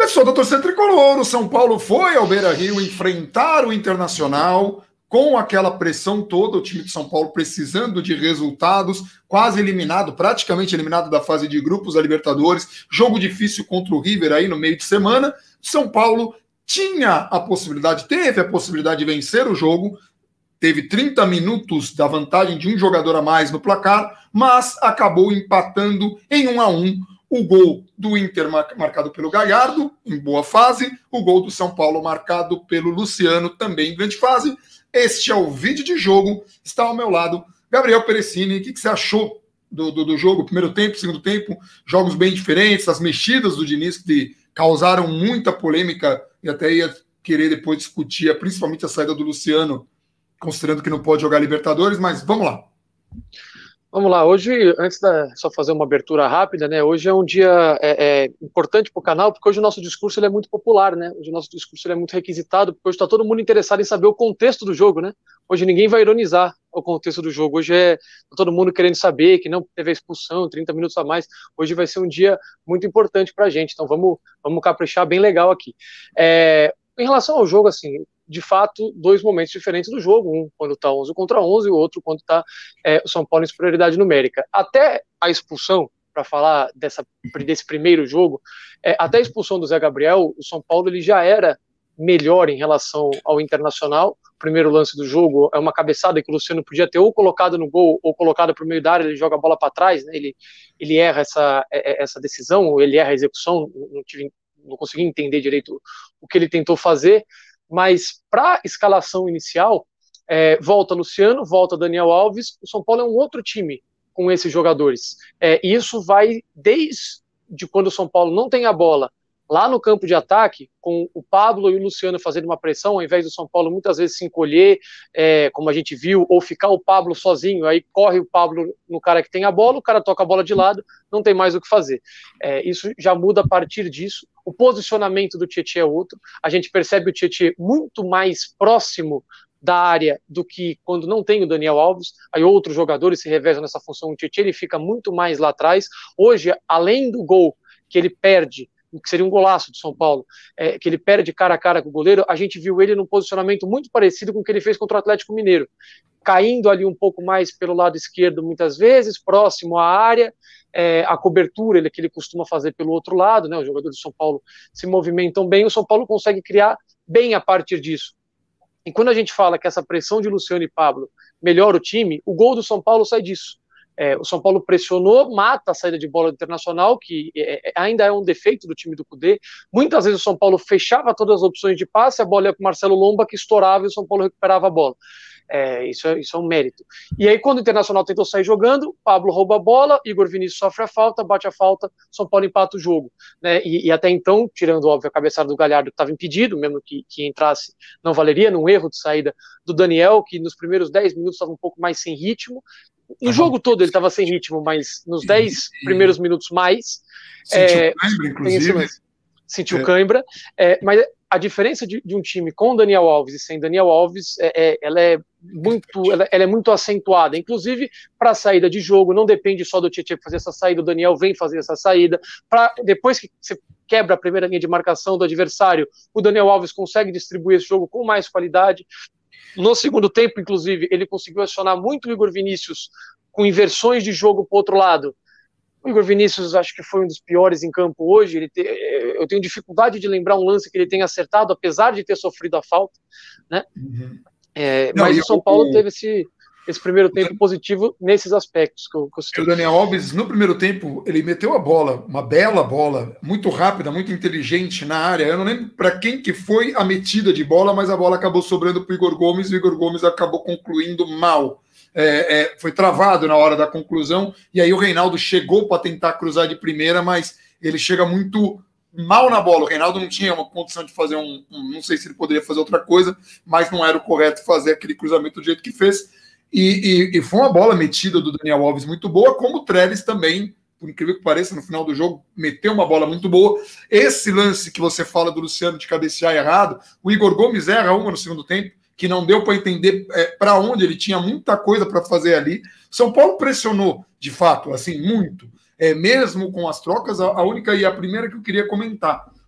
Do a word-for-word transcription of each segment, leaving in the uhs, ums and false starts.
Pessoal da torcida tricolor, o São Paulo foi ao Beira-Rio enfrentar o Internacional com aquela pressão toda, o time de São Paulo precisando de resultados, quase eliminado, praticamente eliminado da fase de grupos da Libertadores, jogo difícil contra o River aí no meio de semana. São Paulo tinha a possibilidade, teve a possibilidade de vencer o jogo, teve trinta minutos da vantagem de um jogador a mais no placar, mas acabou empatando em um a um. O gol do Inter marcado pelo Galhardo, em boa fase, o gol do São Paulo marcado pelo Luciano, também em grande fase. Este é o vídeo de jogo, está ao meu lado Gabriel Perecini. O que, que você achou do, do, do jogo? Primeiro tempo, segundo tempo, jogos bem diferentes, as mexidas do Diniz que causaram muita polêmica e até ia querer depois discutir, principalmente a saída do Luciano, considerando que não pode jogar Libertadores, mas vamos lá. Vamos lá, hoje, antes da só fazer uma abertura rápida, né, hoje é um dia é, é, importante para o canal, porque hoje o nosso discurso ele é muito popular, né, hoje o nosso discurso ele é muito requisitado, porque hoje está todo mundo interessado em saber o contexto do jogo, né, hoje ninguém vai ironizar o contexto do jogo, hoje é todo mundo querendo saber que não teve a expulsão, trinta minutos a mais, hoje vai ser um dia muito importante para a gente, então vamos, vamos caprichar bem legal aqui. É, em relação ao jogo, assim, de fato, dois momentos diferentes do jogo, um quando está onze contra onze e o outro quando está é, o São Paulo em superioridade numérica. Até a expulsão, para falar dessa, desse primeiro jogo, é, até a expulsão do Zé Gabriel, o São Paulo ele já era melhor em relação ao Internacional. O primeiro lance do jogo é uma cabeçada que o Luciano podia ter ou colocado no gol ou colocado para o meio da área, ele joga a bola para trás, né? ele, ele erra essa, essa decisão, ou ele erra a execução, não, tive, não consegui entender direito o que ele tentou fazer. Mas para a escalação inicial, é, volta Luciano, volta Daniel Alves, o São Paulo é um outro time com esses jogadores. É, e isso vai desde quando o São Paulo não tem a bola, lá no campo de ataque, com o Pablo e o Luciano fazendo uma pressão, ao invés do São Paulo muitas vezes se encolher, é, como a gente viu, ou ficar o Pablo sozinho, aí corre o Pablo no cara que tem a bola, o cara toca a bola de lado, não tem mais o que fazer. É, isso já muda a partir disso. O posicionamento do Tietê é outro, a gente percebe o Tietê muito mais próximo da área do que quando não tem o Daniel Alves, aí outros jogadores se revezam nessa função, o Tietê ele fica muito mais lá atrás. Hoje, além do gol que ele perde, que seria um golaço do São Paulo, é, que ele perde cara a cara com o goleiro, a gente viu ele num posicionamento muito parecido com o que ele fez contra o Atlético Mineiro, caindo ali um pouco mais pelo lado esquerdo muitas vezes, próximo à área, é, a cobertura ele, que ele costuma fazer pelo outro lado, né, os jogadores do São Paulo se movimentam bem, o São Paulo consegue criar bem a partir disso. E quando a gente fala que essa pressão de Luciano e Pablo melhora o time, o gol do São Paulo sai disso. É, o São Paulo pressionou, mata a saída de bola do Internacional, que é, ainda é um defeito do time do Cudê. Muitas vezes o São Paulo fechava todas as opções de passe, a bola ia com o Marcelo Lomba, que estourava e o São Paulo recuperava a bola. É, isso, é, isso é um mérito. E aí, quando o Internacional tentou sair jogando, Pablo rouba a bola, Igor Vinícius sofre a falta, bate a falta, São Paulo empata o jogo. Né? E, e até então, tirando, óbvio, a cabeçada do Galhardo, que estava impedido, mesmo que, que entrasse, não valeria, num erro de saída do Daniel, que nos primeiros dez minutos estava um pouco mais sem ritmo. No jogo todo ele estava sem ritmo, mas nos dez primeiros minutos mais. Sentiu é, cãibra, inclusive. Sentiu é. cãibra. É, mas a diferença de, de um time com Daniel Alves e sem Daniel Alves, é, é, ela, é muito, ela, ela é muito acentuada. Inclusive, para a saída de jogo, não depende só do Tietê fazer essa saída, o Daniel vem fazer essa saída. Pra, depois que você quebra a primeira linha de marcação do adversário, o Daniel Alves consegue distribuir esse jogo com mais qualidade. No segundo tempo, inclusive, ele conseguiu acionar muito o Igor Vinícius com inversões de jogo para o outro lado. O Igor Vinícius acho que foi um dos piores em campo hoje. Ele te, eu tenho dificuldade de lembrar um lance que ele tenha acertado, apesar de ter sofrido a falta. Né? Uhum. É, Não, mas o São Paulo eu... teve esse, esse primeiro tempo positivo nesses aspectos que eu, que eu citei. O Daniel Alves, no primeiro tempo, ele meteu a bola, uma bela bola, muito rápida, muito inteligente na área. Eu não lembro para quem que foi a metida de bola, mas a bola acabou sobrando para o Igor Gomes e o Igor Gomes acabou concluindo mal. É, é, foi travado na hora da conclusão, e aí o Reinaldo chegou para tentar cruzar de primeira, mas ele chega muito mal na bola. O Reinaldo não tinha uma condição de fazer um, um não sei se ele poderia fazer outra coisa, mas não era o correto fazer aquele cruzamento do jeito que fez. E, e, e foi uma bola metida do Daniel Alves muito boa, como o Trellis também, por incrível que pareça, no final do jogo, meteu uma bola muito boa. Esse lance que você fala do Luciano de cabecear errado, o Igor Gomes erra uma no segundo tempo, que não deu para entender é, para onde, ele tinha muita coisa para fazer ali. São Paulo pressionou, de fato, assim, muito. É, mesmo com as trocas, a, a única e a primeira que eu queria comentar.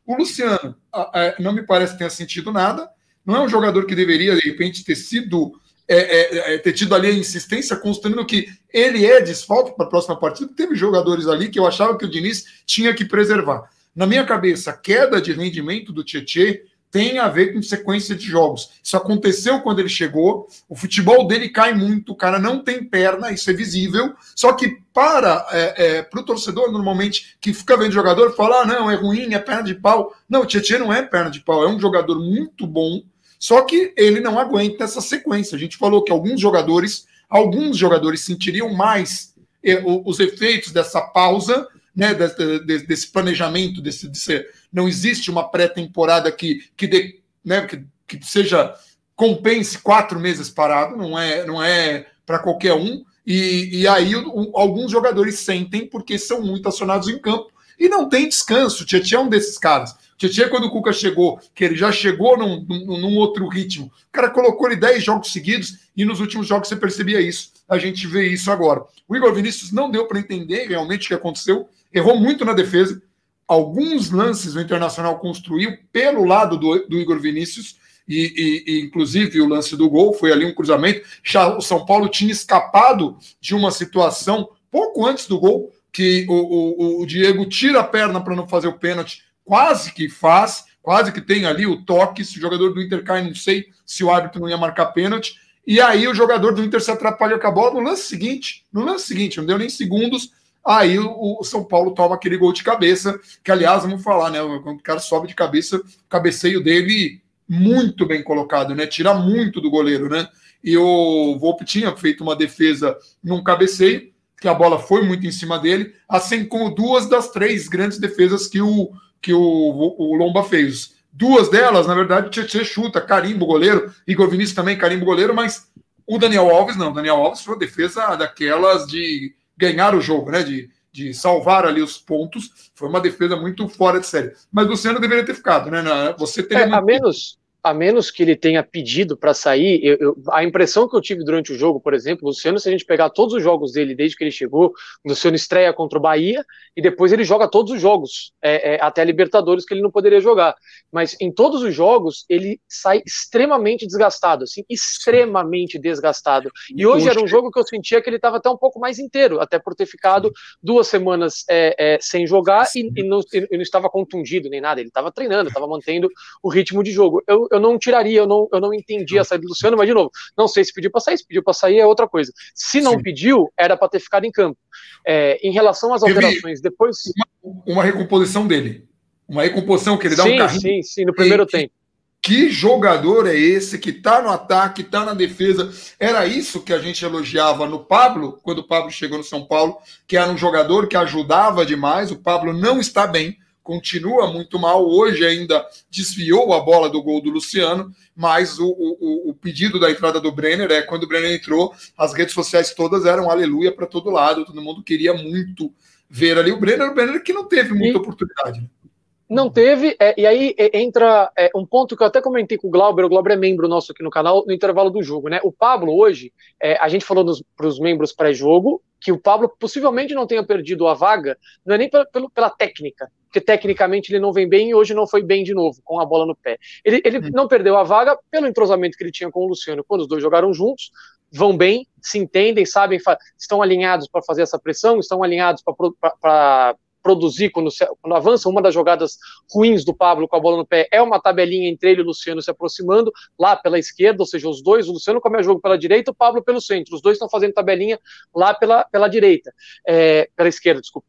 O Luciano, não me parece que tenha sentido nada, não é um jogador que deveria, de repente, ter sido, é, é, ter tido ali a insistência, considerando que ele é desfalque para a próxima partida. Teve jogadores ali que eu achava que o Diniz tinha que preservar. Na minha cabeça, a queda de rendimento do Tietê tem a ver com sequência de jogos. Isso aconteceu quando ele chegou, o futebol dele cai muito, o cara não tem perna, isso é visível, só que para é, é, para o torcedor, normalmente, que fica vendo jogador, fala, ah, não, é ruim, é perna de pau. Não, o Tietê não é perna de pau, é um jogador muito bom, só que ele não aguenta essa sequência. A gente falou que alguns jogadores, alguns jogadores sentiriam mais é, os efeitos dessa pausa, né, desse, desse planejamento, desse, desse, não existe uma pré-temporada que, que, dê, né, que, que seja compense quatro meses parado, não é, não é para qualquer um, e, e aí o, alguns jogadores sentem porque são muito acionados em campo e não tem descanso. O Tietê é um desses caras. O Tietê, quando o Cuca chegou, que ele já chegou num, num, num outro ritmo, o cara colocou ele dez jogos seguidos e nos últimos jogos você percebia isso. A gente vê isso agora. O Igor Vinícius não deu para entender realmente o que aconteceu, errou muito na defesa. Alguns lances o Internacional construiu pelo lado do, do Igor Vinícius, e, e, e inclusive o lance do gol foi ali um cruzamento. Já o São Paulo tinha escapado de uma situação pouco antes do gol, que o, o, o Diego tira a perna para não fazer o pênalti, quase que faz, quase que tem ali o toque. Se o jogador do Inter cai, não sei se o árbitro não ia marcar pênalti. E aí o jogador do Inter se atrapalha com a bola no lance seguinte, no lance seguinte, não deu nem segundos. Aí o São Paulo toma aquele gol de cabeça, que aliás, vamos falar, né? Quando o cara sobe de cabeça, o cabeceio dele muito bem colocado, né? Tira muito do goleiro, né? E o Volpe tinha feito uma defesa num cabeceio, que a bola foi muito em cima dele, assim como duas das três grandes defesas que o, que o, o Lomba fez. Duas delas, na verdade, o Tietê chuta, carimba o goleiro, Igor Vinícius também carimba o goleiro, mas o Daniel Alves não. O Daniel Alves foi uma defesa daquelas de ganhar o jogo, né? De, de salvar ali os pontos. Foi uma defesa muito fora de série. Mas o Luciano deveria ter ficado, né? Você teria é, muito... a menos a menos que ele tenha pedido para sair, eu, eu, a impressão que eu tive durante o jogo, por exemplo, o Luciano, se a gente pegar todos os jogos dele desde que ele chegou, o Luciano estreia contra o Bahia e depois ele joga todos os jogos, é, é, até a Libertadores, que ele não poderia jogar. Mas em todos os jogos ele sai extremamente desgastado, assim, extremamente desgastado. E hoje era um jogo que eu sentia que ele estava até um pouco mais inteiro, até por ter ficado duas semanas é, é, sem jogar e, e, não, e não estava contundido nem nada, ele estava treinando, estava mantendo o ritmo de jogo. Eu, eu não tiraria, eu não, eu não entendi a saída do Luciano, mas de novo, não sei se pediu para sair, se pediu para sair é outra coisa. Se não Sim. pediu, era para ter ficado em campo. É, em relação às alterações, depois... Uma, uma recomposição dele. Uma recomposição que ele dá sim, um carrinho. Sim, sim, no primeiro e, tempo. Que jogador é esse que tá no ataque, tá na defesa? Era isso que a gente elogiava no Pablo, quando o Pablo chegou no São Paulo, que era um jogador que ajudava demais. O Pablo não está bem, continua muito mal, hoje ainda desviou a bola do gol do Luciano, mas o, o, o pedido da entrada do Brenner é, quando o Brenner entrou, as redes sociais todas eram aleluia para todo lado, todo mundo queria muito ver ali o Brenner, o Brenner que não teve muita e... oportunidade. Não teve, é, e aí é, entra é, um ponto que eu até comentei com o Glauber, o Glauber é membro nosso aqui no canal, no intervalo do jogo, né? O Pablo hoje, é, a gente falou para os membros pré-jogo, que o Pablo possivelmente não tenha perdido a vaga, não é nem pela, pela técnica, porque tecnicamente ele não vem bem e hoje não foi bem de novo, com a bola no pé. Ele, ele hum. não perdeu a vaga pelo entrosamento que ele tinha com o Luciano, quando os dois jogaram juntos, vão bem, se entendem, sabem, estão alinhados para fazer essa pressão, estão alinhados para produzir quando, se, quando avança. Uma das jogadas ruins do Pablo com a bola no pé é uma tabelinha entre ele e o Luciano se aproximando lá pela esquerda, ou seja, os dois, o Luciano come o jogo pela direita, o Pablo pelo centro, os dois estão fazendo tabelinha lá pela, pela direita, é, pela esquerda, desculpa.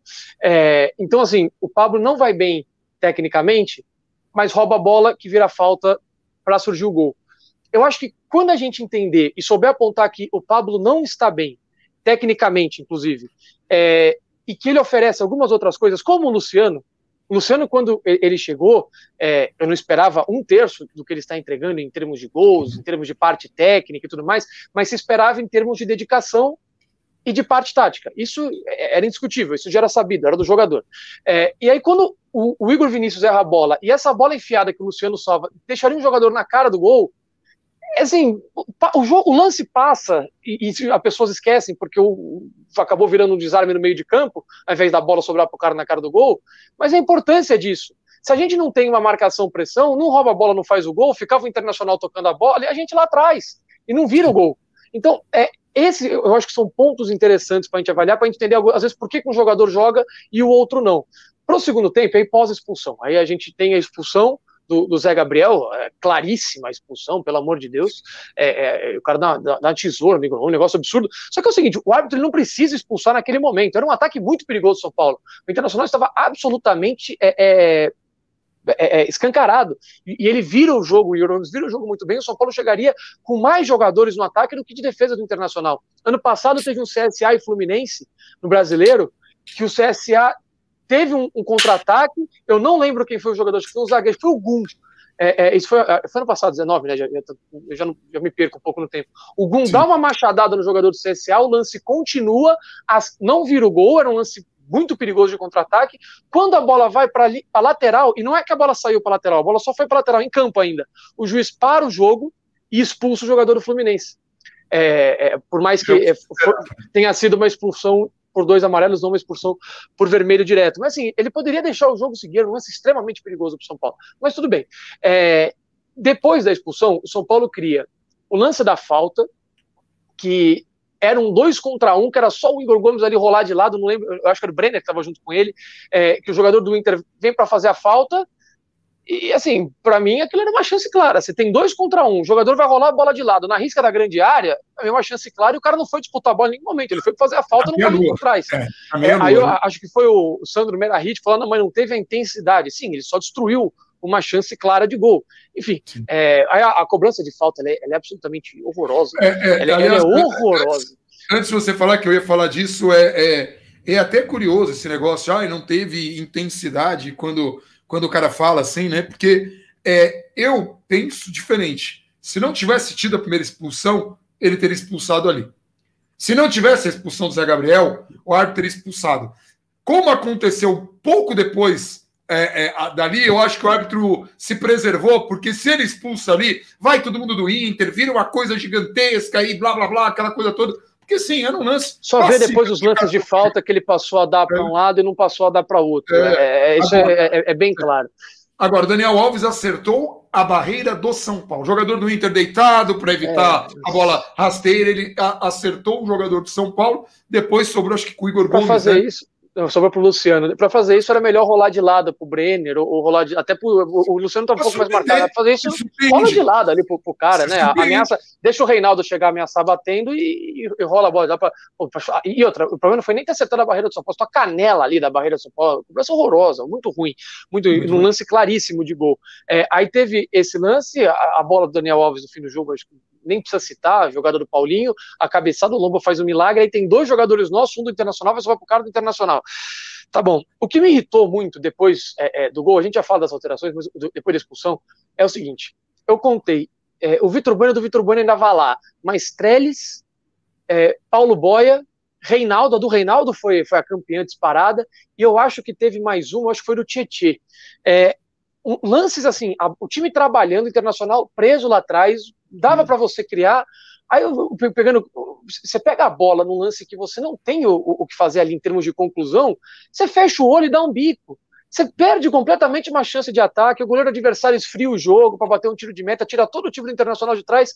É, então, assim, o Pablo não vai bem tecnicamente, mas rouba a bola que vira falta para surgir o gol. Eu acho que quando a gente entender e souber apontar que o Pablo não está bem, tecnicamente, inclusive, é, e que ele oferece algumas outras coisas, como o Luciano. O Luciano, quando ele chegou, é, eu não esperava um terço do que ele está entregando em termos de gols, em termos de parte técnica e tudo mais, mas se esperava em termos de dedicação e de parte tática. Isso era indiscutível, isso já era sabido, era do jogador. É, e aí, quando o, o Igor Vinícius erra a bola, e essa bola enfiada que o Luciano salva, deixaria um jogador na cara do gol, assim, o, o, o lance passa e, e as pessoas esquecem porque o, o, acabou virando um desarme no meio de campo, ao invés da bola sobrar para o cara na cara do gol, mas a importância disso. Se a gente não tem uma marcação-pressão, não rouba a bola, não faz o gol, ficava o Internacional tocando a bola e a gente lá atrás, e não vira o gol. Então, é, esse eu acho que são pontos interessantes para a gente avaliar, para a gente entender, às vezes, por que um jogador joga e o outro não. Para o segundo tempo, aí pós-expulsão. Aí a gente tem a expulsão do, do Zé Gabriel, é, claríssima a expulsão, pelo amor de Deus. É, é, o cara dá, dá, dá uma tesoura, amigo, um negócio absurdo. Só que é o seguinte, o árbitro ele não precisa expulsar naquele momento. Era um ataque muito perigoso do São Paulo. O Internacional estava absolutamente... É, é, É, é, escancarado, e, e ele vira o jogo, o Yorones vira o jogo muito bem, o São Paulo chegaria com mais jogadores no ataque do que de defesa do Internacional. Ano passado teve um C S A e Fluminense no Brasileiro, que o C S A teve um, um contra-ataque, eu não lembro quem foi o jogador, acho que foi o zagueiro, foi o Gum, é, é, isso foi, foi ano passado, dezenove, né, já, eu já, não, já me perco um pouco no tempo. O Gum Sim. dá uma machadada no jogador do C S A, o lance continua, as, não vira o gol, era um lance muito perigoso de contra-ataque. Quando a bola vai para a lateral, e não é que a bola saiu para a lateral, a bola só foi para a lateral, em campo ainda, o juiz para o jogo e expulsa o jogador do Fluminense. É, é, por mais que é, for, tenha sido uma expulsão por dois amarelos, não uma expulsão por vermelho direto. Mas assim, ele poderia deixar o jogo seguir, um lance extremamente perigoso para o São Paulo. Mas tudo bem. É, depois da expulsão, o São Paulo cria o lance da falta, que era um dois contra um, que era só o Igor Gomes ali rolar de lado, não lembro, eu acho que era o Brenner que estava junto com ele, é, que o jogador do Inter vem para fazer a falta, e assim, para mim aquilo era uma chance clara. Você tem dois contra um, o jogador vai rolar a bola de lado, na risca da grande área, é uma chance clara, e o cara não foi disputar a bola em nenhum momento, ele foi fazer a falta no caminho por trás. É, é, aí eu acho que foi o Sandro Merahit falando, mas não teve a intensidade. Sim, ele só destruiu uma chance clara de gol. Enfim, é, a, a cobrança de falta ela é, ela é absolutamente horrorosa. É, é, ela, aliás, ela é horrorosa. Antes, antes de você falar que eu ia falar disso, é, é, é até curioso esse negócio. Ah, não teve intensidade quando, quando o cara fala assim, né? Porque é, eu penso diferente. Se não tivesse tido a primeira expulsão, ele teria expulsado ali. Se não tivesse a expulsão do Zé Gabriel, o árbitro teria expulsado. Como aconteceu pouco depois É, é, dali, eu acho que o árbitro se preservou, porque se ele expulsa ali, vai todo mundo do Inter, vira uma coisa gigantesca e blá blá blá, aquela coisa toda. Porque sim, era um lance. Só vê depois os lances de falta que ele passou a dar para um lado e não passou a dar para outro. É, é, isso agora, é, é, é bem claro. Agora, o Daniel Alves acertou a barreira do São Paulo. O jogador do Inter deitado para evitar é, a bola rasteira, ele acertou o jogador do São Paulo. Depois sobrou, acho que com o Igor Gomes. Para fazer né? isso. Sobrou pro Luciano. Para fazer isso era melhor rolar de lado pro Brenner, ou, ou rolar de, até pro, o, o Luciano tá um pouco mais marcado. Pra fazer isso, rola de lado ali pro, pro cara, né? A, ameaça, deixa o Reinaldo chegar a ameaçar batendo e, e, e rola a bola. Dá pra, pra, e outra, o problema não foi nem ter acertado a barreira do São Paulo, só a canela ali da barreira do São Paulo. Cobrança horrorosa, muito ruim, muito, muito num ruim. Lance claríssimo de gol. É, aí teve esse lance, a, a bola do Daniel Alves no fim do jogo, acho que nem precisa citar, a jogada do Paulinho, a cabeçada do Lomba faz um milagre, aí tem dois jogadores nossos, um do Internacional, vai só vai pro cara do Internacional. Tá bom. O que me irritou muito depois é, é, do gol, a gente já fala das alterações, mas depois da expulsão, é o seguinte, eu contei, é, o Vitor Bueno do Vitor Bueno ainda vai lá, mas Trellis, é, Paulo Boia, Reinaldo, a do Reinaldo foi, foi a campeã disparada, e eu acho que teve mais um, acho que foi do Tietê. É, um, lances assim, a, o time trabalhando, Internacional preso lá atrás, dava hum. para você criar. Aí, eu, pegando, você pega a bola num lance que você não tem o, o que fazer ali em termos de conclusão, você fecha o olho e dá um bico. Você perde completamente uma chance de ataque, o goleiro adversário esfria o jogo para bater um tiro de meta, tira todo o time do Internacional de trás.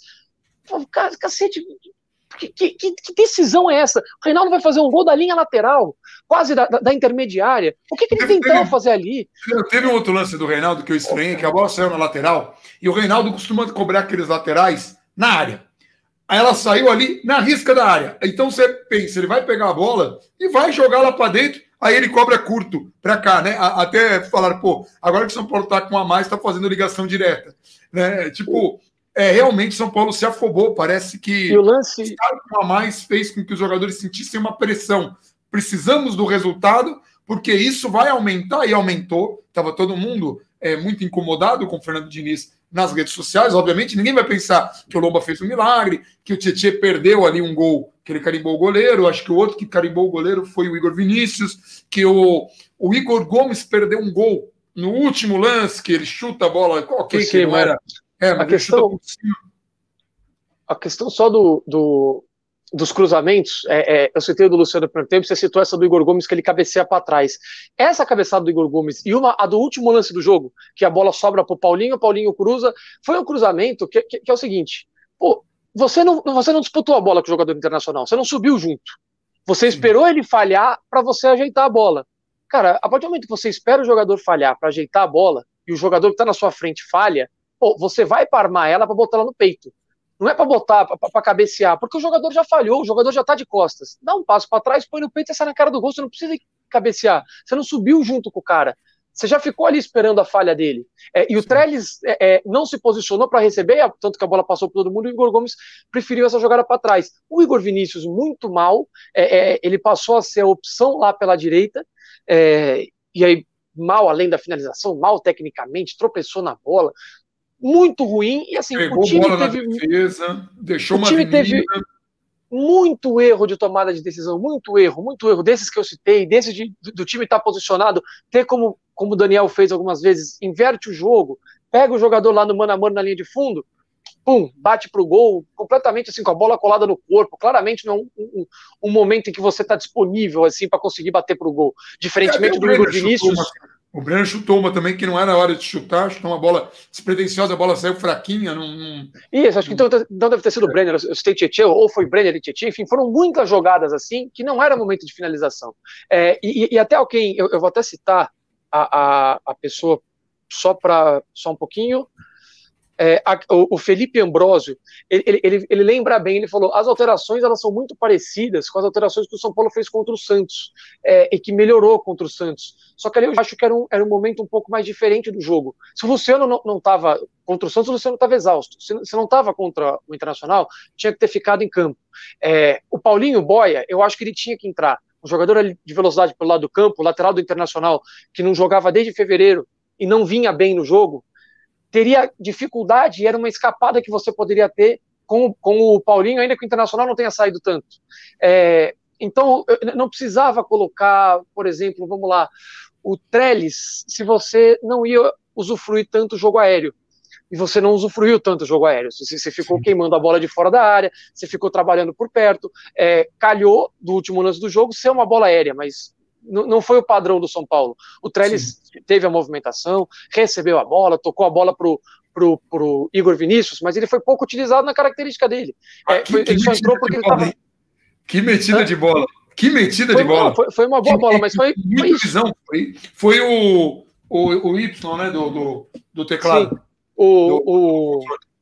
Cacete, que, que, que decisão é essa? O Reinaldo vai fazer um gol da linha lateral, quase da, da, da intermediária. O que, que ele tentava fazer ali? Teve um outro lance do Reinaldo que eu estranhei, que a bola saiu na lateral, e o Reinaldo costuma cobrar aqueles laterais na área. Aí ela saiu ali na risca da área. Então você pensa, ele vai pegar a bola e vai jogar lá para dentro, aí ele cobra curto para cá, né? Até falaram, pô, agora que o São Paulo tá com a mais, tá fazendo ligação direta. Né? Tipo, é, realmente São Paulo se afobou, parece que e o lance... estar com a mais fez com que os jogadores sentissem uma pressão. Precisamos do resultado, porque isso vai aumentar, e aumentou. Estava todo mundo é, muito incomodado com o Fernando Diniz nas redes sociais, obviamente, ninguém vai pensar que o Lomba fez um milagre, que o Tietê perdeu ali um gol, que ele carimbou o goleiro, acho que o outro que carimbou o goleiro foi o Igor Vinícius, que o, o Igor Gomes perdeu um gol no último lance, que ele chuta a bola, ok, cima, que não era... É, a, questão, a questão só do, do, dos cruzamentos, é, é, eu citei o do Luciano no primeiro tempo, você citou essa do Igor Gomes, que ele cabeceia para trás. Essa cabeçada do Igor Gomes e uma, a do último lance do jogo, que a bola sobra para o Paulinho, o Paulinho cruza, foi um cruzamento que, que, que é o seguinte, pô, você não, você não disputou a bola com o jogador internacional, você não subiu junto. Você esperou ele falhar para você ajeitar a bola. Cara, a partir do momento que você espera o jogador falhar para ajeitar a bola, e o jogador que está na sua frente falha, pô, você vai para armar ela para botar ela no peito. Não é para botar, para cabecear, porque o jogador já falhou, o jogador já está de costas. Dá um passo para trás, põe no peito e sai na cara do gol, você não precisa cabecear. Você não subiu junto com o cara. Você já ficou ali esperando a falha dele. É, e o Trellis é, é, não se posicionou para receber, tanto que a bola passou por todo mundo, e o Igor Gomes preferiu essa jogada para trás. O Igor Vinícius, muito mal, é, é, ele passou a ser a opção lá pela direita, é, e aí mal além da finalização, mal tecnicamente, tropeçou na bola, muito ruim, e assim, Pegou o time bola teve... na defesa, deixou o uma time avenida. teve muito erro de tomada de decisão, muito erro, muito erro, desses que eu citei, desses de, do time estar tá posicionado, ter como, como o Daniel fez algumas vezes, inverte o jogo, pega o jogador lá no mano a mano na linha de fundo, pum, bate pro gol, completamente assim, com a bola colada no corpo, claramente não é um, um, um momento em que você está disponível assim para conseguir bater pro gol, diferentemente do Igor Vinícius. O Breno chutou uma também que não era hora de chutar, chutou uma bola despretensiosa, a bola saiu fraquinha. Não, não... Isso, acho que então não deve ter sido o Brenner, eu citei Tietchan, ou foi Brenner e Tietchan, enfim, foram muitas jogadas assim que não era momento de finalização. É, e, e até alguém, eu, eu vou até citar a, a, a pessoa só para só um pouquinho. É, a, o, o Felipe Ambrosio, ele, ele, ele lembra bem, ele falou, as alterações elas são muito parecidas com as alterações que o São Paulo fez contra o Santos, é, e que melhorou contra o Santos, só que ali eu acho que era um, era um momento um pouco mais diferente do jogo. Se o Luciano não estava contra o Santos, o Luciano estava exausto, se, se não estava contra o Internacional, tinha que ter ficado em campo. É, o Paulinho Boia, eu acho que ele tinha que entrar, um jogador de velocidade pelo lado do campo, lateral do Internacional, que não jogava desde fevereiro e não vinha bem no jogo, teria dificuldade, e era uma escapada que você poderia ter com, com o Paulinho, ainda que o Internacional não tenha saído tanto. É, então, não precisava colocar, por exemplo, vamos lá, o Trellis, se você não ia usufruir tanto jogo aéreo, e você não usufruiu tanto jogo aéreo, você, você ficou queimando a bola de fora da área, você ficou trabalhando por perto, é, calhou do último lance do jogo ser uma bola aérea, mas não foi o padrão do São Paulo. O Trellis Sim. teve a movimentação, recebeu a bola, tocou a bola pro, pro, pro Igor Vinícius, mas ele foi pouco utilizado na característica dele. Ah, é, que, foi, que ele só entrou porque ele estava... Que metida Hã? de bola! Que metida foi, de bola! Não, foi, foi uma boa que, bola, mas foi... Muita foi visão. Foi, foi o, o, o Y, né, do, do, do teclado. Sim. O... Do, o...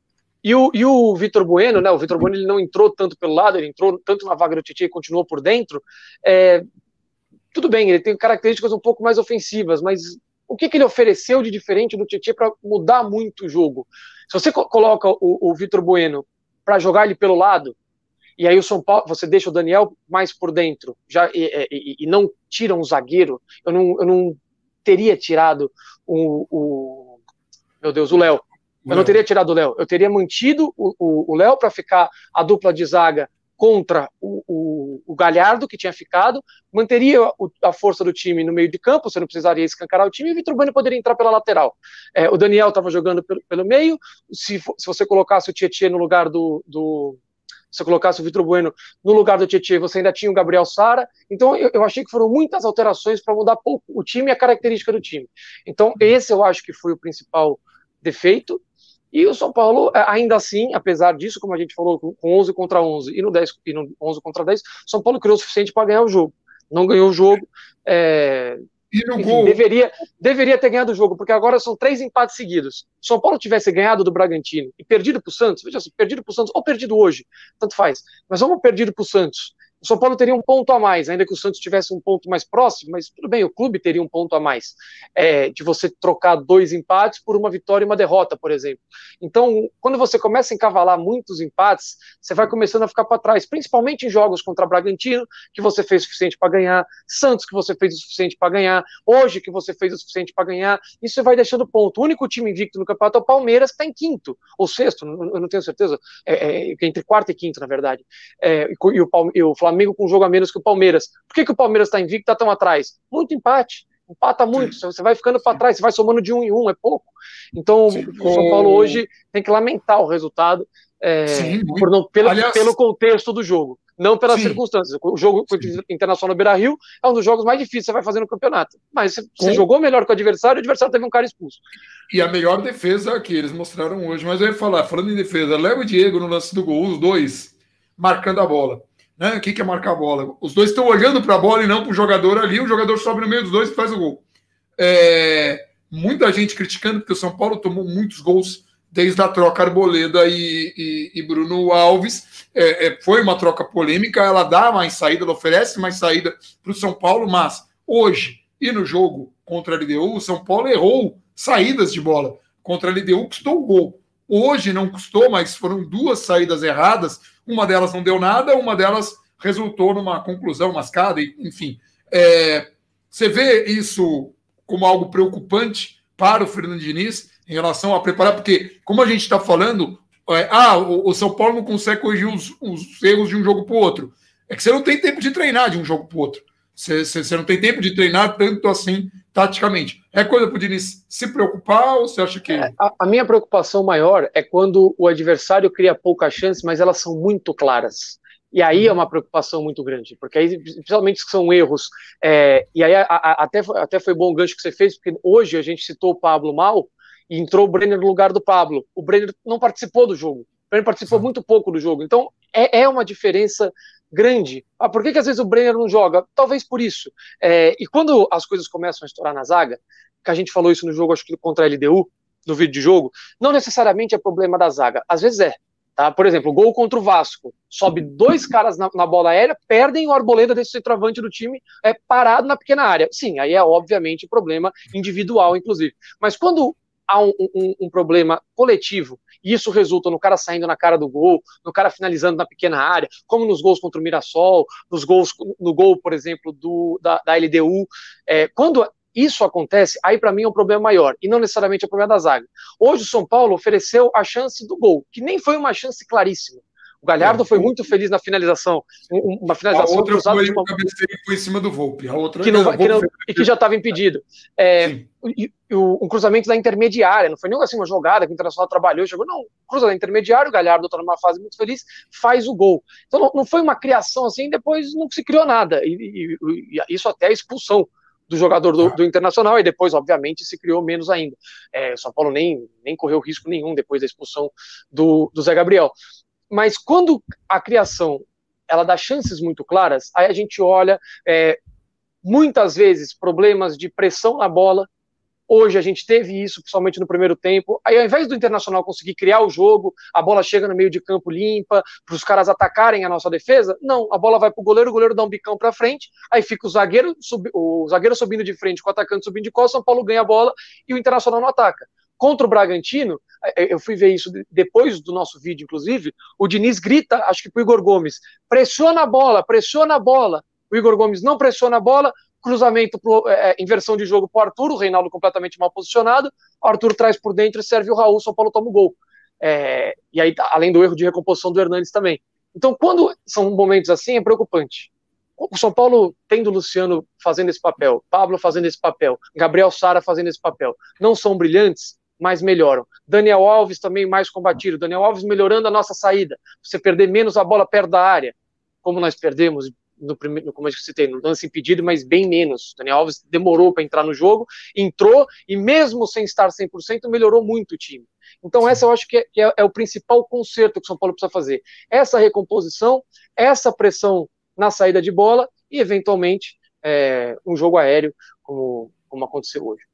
E o, e o Vitor Bueno, né? O Vitor Bueno ele não entrou tanto pelo lado, ele entrou tanto na vaga do Tietchan e continuou por dentro. É... Tudo bem, ele tem características um pouco mais ofensivas, mas o que, que ele ofereceu de diferente do Tietchan para mudar muito o jogo? Se você co coloca o, o Vitor Bueno para jogar ele pelo lado, e aí o São Paulo, você deixa o Daniel mais por dentro, já, e, e, e não tira um zagueiro, eu não, eu não teria tirado o, o meu Deus, o Léo. Eu não teria tirado o Léo, eu teria mantido o Léo para ficar a dupla de zaga contra o, o, o Galhardo, que tinha ficado, manteria o, a força do time no meio de campo, você não precisaria escancarar o time, e o Vitor Bueno poderia entrar pela lateral. É, o Daniel estava jogando pelo, pelo meio, se, se você colocasse o Tietchan no lugar do... do se você colocasse o Vitor Bueno no lugar do Tietchan, você ainda tinha o Gabriel Sara, então eu, eu achei que foram muitas alterações para mudar pouco o time e a característica do time. Então esse eu acho que foi o principal defeito. E o São Paulo, ainda assim, apesar disso, como a gente falou, com onze contra onze e no, dez, e no onze contra dez, o São Paulo criou o suficiente para ganhar o jogo. Não ganhou o jogo. É... E no Enfim, gol? Deveria, deveria ter ganhado o jogo, porque agora são três empates seguidos. Se o São Paulo tivesse ganhado do Bragantino e perdido para o Santos, veja assim, perdido para o Santos ou perdido hoje, tanto faz, mas vamos perdido para o Santos. O São Paulo teria um ponto a mais, ainda que o Santos tivesse um ponto mais próximo, mas tudo bem, o clube teria um ponto a mais, é, de você trocar dois empates por uma vitória e uma derrota, por exemplo. Então, quando você começa a encavalar muitos empates, você vai começando a ficar para trás, principalmente em jogos contra Bragantino, que você fez o suficiente para ganhar, Santos, que você fez o suficiente para ganhar, hoje, que você fez o suficiente para ganhar, isso vai deixando ponto. O único time invicto no campeonato é o Palmeiras, que está em quinto, ou sexto, eu não tenho certeza, é, é, entre quarto e quinto, na verdade, é, e, e, o, e o Flamengo Flamengo com um jogo a menos que o Palmeiras. Por que, que o Palmeiras está invicto e está tão atrás? Muito empate. Empata muito. Você vai ficando para trás, você vai somando de um em um, é pouco. Então, Sim, o São Paulo hoje tem que lamentar o resultado é, Sim, por não, pelo, Aliás, pelo contexto do jogo. Não pelas Sim. circunstâncias. O jogo Sim. internacional no Beira-Rio é um dos jogos mais difíceis que você vai fazer no campeonato. Mas você, você jogou melhor que o adversário, o adversário teve um cara expulso. E a melhor defesa que eles mostraram hoje. Mas eu ia falar, falando em defesa, Léo e Diego no lance do gol, os dois marcando a bola. Né? O que é marcar a bola? Os dois estão olhando para a bola e não para o jogador ali, o jogador sobe no meio dos dois e faz o gol. É... Muita gente criticando, porque o São Paulo tomou muitos gols desde a troca Arboleda e, e, e Bruno Alves. É, é, foi uma troca polêmica, ela dá mais saída, ela oferece mais saída para o São Paulo, mas hoje e no jogo contra a L D U, o São Paulo errou saídas de bola. Contra a L D U custou o gol. Hoje não custou, mas foram duas saídas erradas. Uma delas não deu nada, uma delas resultou numa conclusão mascada, enfim. É, você vê isso como algo preocupante para o Fernando Diniz em relação a preparar, porque, como a gente está falando, é, ah, o, o São Paulo não consegue corrigir os, os erros de um jogo para o outro. É que você não tem tempo de treinar de um jogo para o outro. Você, você, você não tem tempo de treinar tanto assim, taticamente. É coisa para o Diniz se preocupar ou você acha que... É, a, a minha preocupação maior é quando o adversário cria pouca chance, mas elas são muito claras. E aí é uma preocupação muito grande, porque aí, principalmente são erros, é, e aí a, a, até, até foi bom o gancho que você fez, porque hoje a gente citou o Pablo mal, e entrou o Brenner no lugar do Pablo. O Brenner não participou do jogo, o Brenner participou Sim. muito pouco do jogo, então é, é uma diferença grande. Ah, por que, que às vezes o Brenner não joga? Talvez por isso. É, e quando as coisas começam a estourar na zaga, que a gente falou isso no jogo, acho que contra a L D U, no vídeo de jogo, não necessariamente é problema da zaga, às vezes é. Tá? Por exemplo, o gol contra o Vasco, sobe dois caras na, na bola aérea, perdem o Arboleda desse centroavante do time é parado na pequena área. Sim, aí é obviamente problema individual, inclusive. Mas quando há um, um, um problema coletivo, e isso resulta no cara saindo na cara do gol, no cara finalizando na pequena área, como nos gols contra o Mirassol, nos gols, no gol, por exemplo, do, da, da L D U, é, quando isso acontece, aí para mim é um problema maior, e não necessariamente é um problema da zaga. Hoje o São Paulo ofereceu a chance do gol, que nem foi uma chance claríssima. O Galhardo é, foi muito feliz na finalização, uma finalização a outra cruzada foi, de uma... foi em cima do Volpe, a outra que não, que não, e que já estava impedido. É, e, e, um cruzamento da intermediária, não foi nem assim uma jogada que o Internacional trabalhou, chegou, não, cruza da intermediária, o Galhardo está numa fase muito feliz, faz o gol. Então não, não foi uma criação assim, depois não se criou nada, e, e, e isso até a expulsão do jogador do, do Internacional, e depois, obviamente, se criou menos ainda. É, o São Paulo nem, nem correu risco nenhum depois da expulsão do, do Zé Gabriel. Mas quando a criação ela dá chances muito claras, aí a gente olha, é, muitas vezes, problemas de pressão na bola. Hoje a gente teve isso, principalmente no primeiro tempo. Aí, ao invés do Internacional conseguir criar o jogo, a bola chega no meio de campo limpa, para os caras atacarem a nossa defesa, não, a bola vai para o goleiro, o goleiro dá um bicão para frente, aí fica o zagueiro, sub, o zagueiro subindo de frente com o atacante subindo de costas, São Paulo ganha a bola e o Internacional não ataca. Contra o Bragantino, eu fui ver isso depois do nosso vídeo, inclusive, o Diniz grita, acho que para o Igor Gomes, pressiona a bola, pressiona a bola. O Igor Gomes não pressiona a bola, cruzamento, pro, é, inversão de jogo para o Arthur, o Reinaldo completamente mal posicionado, o Arthur traz por dentro e serve o Raul, São Paulo toma o gol. É, e aí, além do erro de recomposição do Hernanes também. Então, quando são momentos assim, é preocupante. O São Paulo tendo o Luciano fazendo esse papel, Pablo fazendo esse papel, Gabriel Sara fazendo esse papel, não são brilhantes, mas melhoram. Daniel Alves também mais combatido, Daniel Alves melhorando a nossa saída, você perder menos a bola perto da área, como nós perdemos no primeiro, como eu citei, no lance impedido, mas bem menos. Daniel Alves demorou para entrar no jogo, entrou e mesmo sem estar cem por cento melhorou muito o time. Então essa eu acho que, é, que é, é o principal conserto que o São Paulo precisa fazer. Essa recomposição, essa pressão na saída de bola e eventualmente é, um jogo aéreo como, como aconteceu hoje.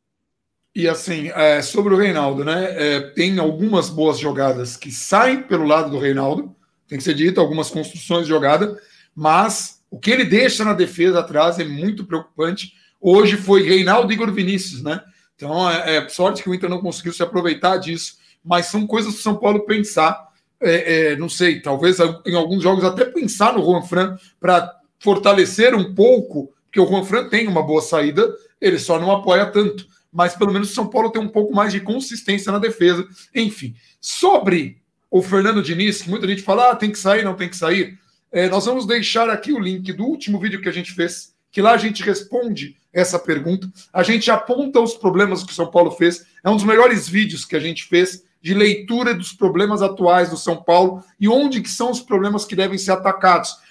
E assim, é, sobre o Reinaldo, né? É, tem algumas boas jogadas que saem pelo lado do Reinaldo, tem que ser dito, algumas construções de jogada, mas o que ele deixa na defesa atrás é muito preocupante. Hoje foi Reinaldo e Igor Vinícius, né? Então é, é sorte que o Inter não conseguiu se aproveitar disso, mas são coisas que o São Paulo pensar, é, é, não sei, talvez em alguns jogos até pensar no Juan Fran para fortalecer um pouco, porque o Juan Fran tem uma boa saída, ele só não apoia tanto, mas pelo menos o São Paulo tem um pouco mais de consistência na defesa. Enfim, sobre o Fernando Diniz, que muita gente fala, ah, tem que sair, não tem que sair, é, nós vamos deixar aqui o link do último vídeo que a gente fez, que lá a gente responde essa pergunta, a gente aponta os problemas que o São Paulo fez, é um dos melhores vídeos que a gente fez de leitura dos problemas atuais do São Paulo e onde que são os problemas que devem ser atacados,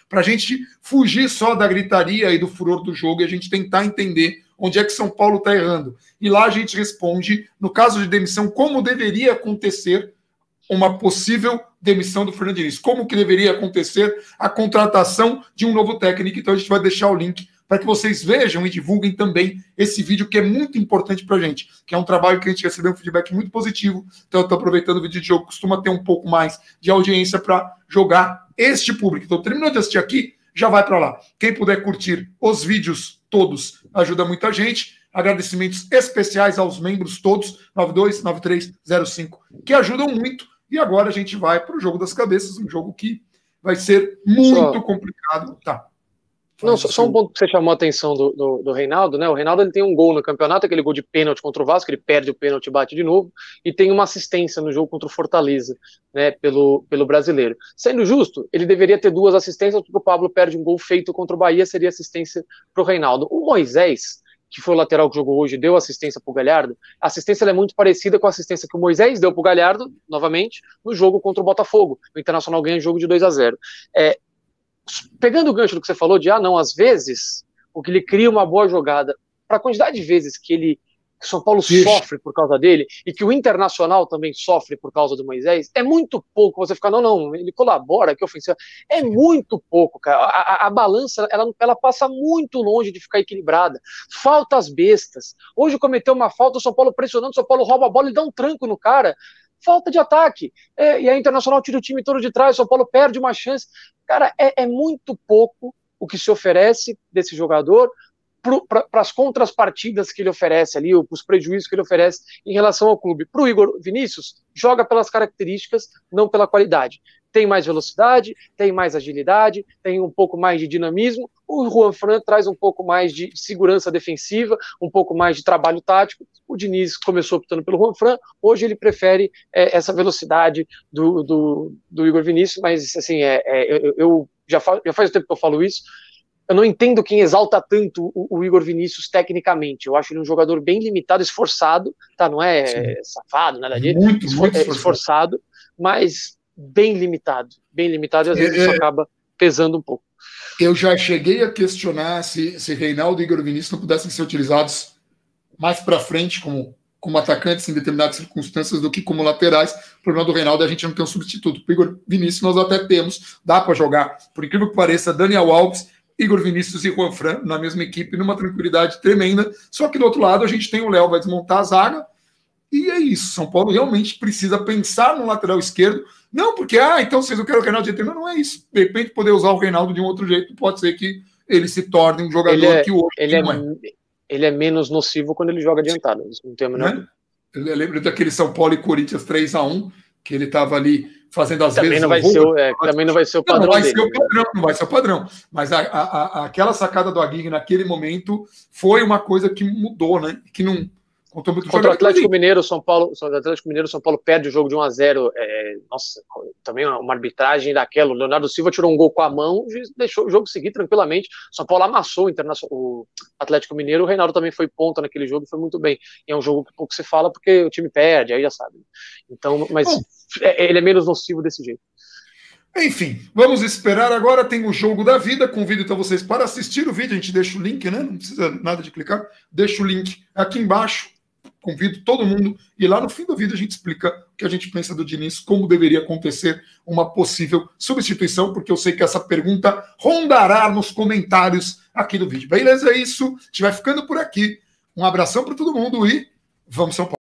para a gente fugir só da gritaria e do furor do jogo e a gente tentar entender onde é que São Paulo está errando. E lá a gente responde, no caso de demissão, como deveria acontecer uma possível demissão do Fernando Diniz, como que deveria acontecer a contratação de um novo técnico. Então a gente vai deixar o link para que vocês vejam e divulguem também esse vídeo, que é muito importante para a gente, que é um trabalho que a gente recebeu um feedback muito positivo. Então eu estou aproveitando o vídeo de jogo, costuma ter um pouco mais de audiência para jogar este público. Então terminou de assistir aqui, já vai para lá. Quem puder curtir os vídeos todos, ajuda muita gente. Agradecimentos especiais aos membros todos, nove dois nove três zero cinco, que ajudam muito. E agora a gente vai para o jogo das cabeças, um jogo que vai ser muito só complicado. Tá. Não, só, só um ponto que você chamou a atenção do, do, do Reinaldo, né? O Reinaldo ele tem um gol no campeonato, aquele gol de pênalti contra o Vasco, ele perde o pênalti e bate de novo, e tem uma assistência no jogo contra o Fortaleza, né? Pelo, pelo brasileiro. Sendo justo, ele deveria ter duas assistências, porque o Pablo perde um gol feito contra o Bahia, seria assistência para o Reinaldo. O Moisés, que foi o lateral que jogou hoje, deu assistência para o Galhardo. A assistência é muito parecida com a assistência que o Moisés deu para o Galhardo, novamente, no jogo contra o Botafogo. O Internacional ganha o jogo de dois a zero. É, pegando o gancho do que você falou de, ah, não, às vezes, o que ele cria uma boa jogada, para a quantidade de vezes que ele que São Paulo Ixi. sofre por causa dele, e que o Internacional também sofre por causa do Moisés, é muito pouco você ficar, não, não, ele colabora, que ofensiva. É muito pouco, cara. A, a, a balança, ela, ela passa muito longe de ficar equilibrada. Faltas bestas. Hoje cometeu uma falta, o São Paulo pressionando, o São Paulo rouba a bola e dá um tranco no cara. Falta de ataque. É, e a Internacional tira o time todo de trás, o São Paulo perde uma chance. Cara, é, é muito pouco o que se oferece desse jogador para as contrapartidas que ele oferece ali, os prejuízos que ele oferece em relação ao clube. Para o Igor Vinícius, joga pelas características, não pela qualidade. Tem mais velocidade, tem mais agilidade, tem um pouco mais de dinamismo. O Juanfran traz um pouco mais de segurança defensiva, um pouco mais de trabalho tático. O Diniz começou optando pelo Juanfran, hoje ele prefere é, essa velocidade do, do, do Igor Vinícius, mas assim, é, é, eu, eu já, fa já faz tempo que eu falo isso. Eu não entendo quem exalta tanto o, o Igor Vinícius tecnicamente. Eu acho ele um jogador bem limitado, esforçado, tá? Não é Sim. safado, nada disso. Muito, Esfor muito esforçado. esforçado, mas bem limitado. Bem limitado e às vezes é, isso acaba pesando um pouco. Eu já cheguei a questionar se, se Reinaldo e Igor Vinícius não pudessem ser utilizados mais para frente como, como atacantes em determinadas circunstâncias do que como laterais. O problema do Reinaldo é a gente não tem um substituto. Para o Igor Vinícius nós até temos, dá para jogar. Por incrível que pareça, Daniel Alves, Igor Vinícius e Juanfran na mesma equipe, numa tranquilidade tremenda. Só que do outro lado a gente tem o Léo, vai desmontar a zaga. E é isso. São Paulo realmente precisa pensar no lateral esquerdo. Não porque, ah, então vocês não querem o Reinaldo de jeito. Não, não é isso. De repente, poder usar o Reinaldo de um outro jeito, pode ser que ele se torne um jogador é, que hoje ele não é, é. Ele é menos nocivo quando ele joga adiantado. Isso não tem a menor... né? Eu lembro daquele São Paulo e Corinthians três a um, que ele estava ali fazendo as também vezes... Não vai ser o, é, também não vai ser o padrão não, não vai dele. Ser o padrão, não vai ser o padrão. Mas a, a, a, aquela sacada do Aguirre naquele momento foi uma coisa que mudou, né? Que não... Contra o Atlético Mineiro, São Paulo, o Atlético Mineiro, São Paulo perde o jogo de um a zero. É, nossa, também uma arbitragem daquela. O Leonardo Silva tirou um gol com a mão e deixou o jogo seguir tranquilamente. São Paulo amassou o, Internacional, o Atlético Mineiro. O Reinaldo também foi ponta naquele jogo e foi muito bem. E é um jogo que pouco se fala porque o time perde, aí já sabe. Então, mas Bom, ele é menos nocivo desse jeito. Enfim, vamos esperar. Agora tem o jogo da vida. Convido então vocês para assistir o vídeo. A gente deixa o link, né? Não precisa nada de clicar. Deixa o link aqui embaixo. Convido todo mundo e lá no fim do vídeo a gente explica o que a gente pensa do Diniz, como deveria acontecer uma possível substituição, porque eu sei que essa pergunta rondará nos comentários aqui do vídeo. Beleza? É isso. A gente vai ficando por aqui. Um abração para todo mundo e vamos São Paulo.